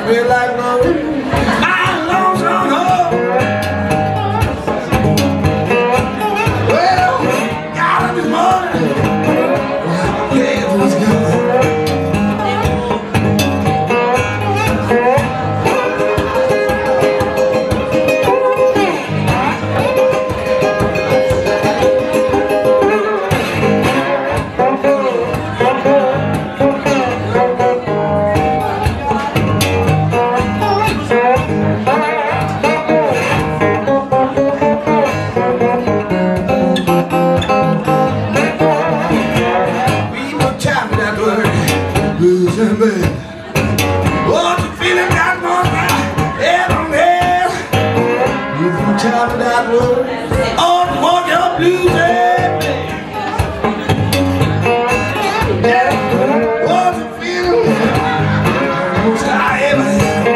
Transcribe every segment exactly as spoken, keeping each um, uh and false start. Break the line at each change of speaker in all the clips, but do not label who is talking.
feel like love. I long strong hope. Well, got up this morning. Yeah, let's go. Losing, baby. What you feeling that one head on head? You can tell me that word. Oh, the more you're losing, baby. Yeah. What you feeling? Most I ever had.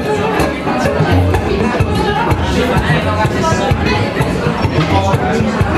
Thank you.